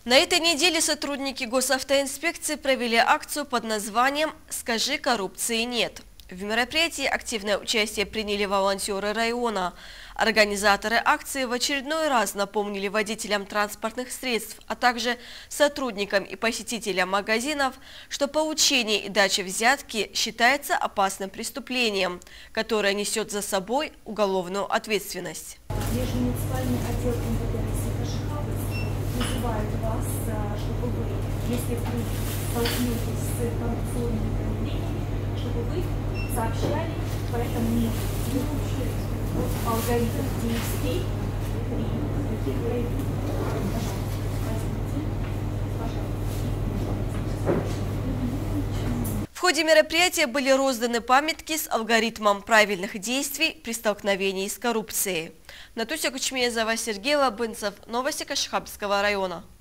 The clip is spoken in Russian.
На этой неделе сотрудники госавтоинспекции провели акцию под названием «Скажи, коррупции нет». В мероприятии активное участие приняли волонтеры района. Организаторы акции в очередной раз напомнили водителям транспортных средств, а также сотрудникам и посетителям магазинов, что получение и дача взятки считается опасным преступлением, которое несет за собой уголовную ответственность. Межмуниципальный отдел МВД России призывает вас, чтобы вы, если вы столкнетесь с коррупционными проявлениями, чтобы вы сообщали по этому алгоритм действий. В ходе мероприятия были розданы памятки с алгоритмом правильных действий при столкновении с коррупцией. Натуся Кучмезова, Сергей Лабынцев. Новости Кашхабского района.